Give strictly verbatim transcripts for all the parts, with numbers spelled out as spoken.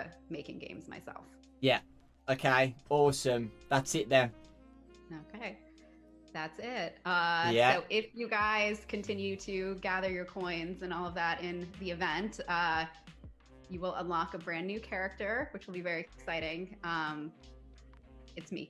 making games myself. Yeah. Okay. Awesome. That's it then. Okay. That's it. Uh, yeah. So if you guys continue to gather your coins and all of that in the event, uh, you will unlock a brand new character, which will be very exciting. Um, it's me.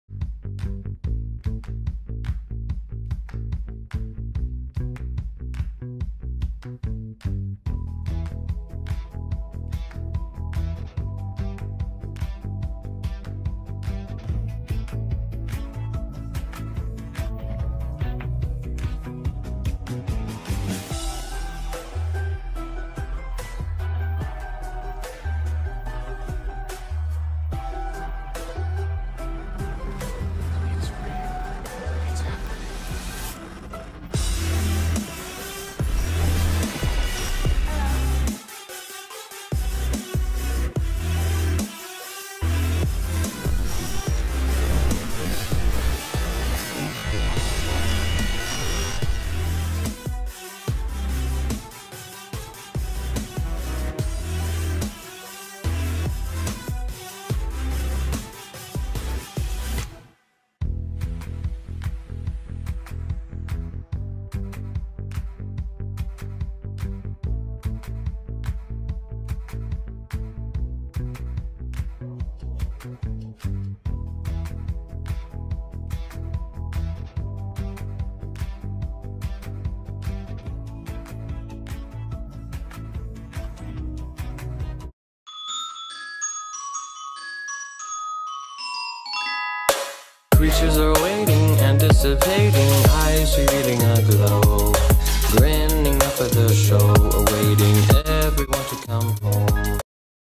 Creatures are waiting, anticipating, eyes revealing a glow, grinning up at the show, awaiting